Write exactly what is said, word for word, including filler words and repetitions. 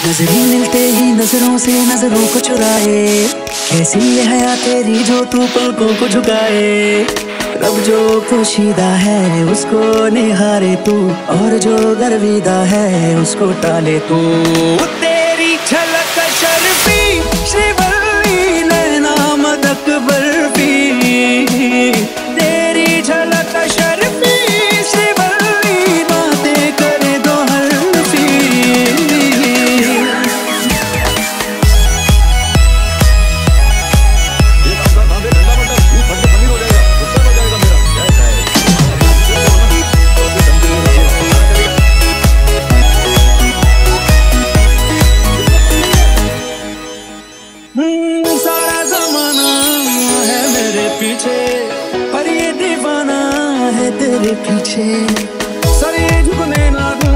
नजरें मिलते ही नजरों से नजरों को चुराए, कैसी ये हया तेरी जो तू पलकों को झुकाए। रब जो पोशीदा है उसको निहारे तू, और जो गर्विदा है उसको टाले तू। तेरी झलक शर्फी श्रीवल्ली नैना मदक बर्फी, तेरी झलक शर्फी श्रीवल्ली बातें करे दो हल्फी। सारा जमाना है मेरे पीछे, पर ये दीवाना है तेरे पीछे। सर ये झुकने ना दूं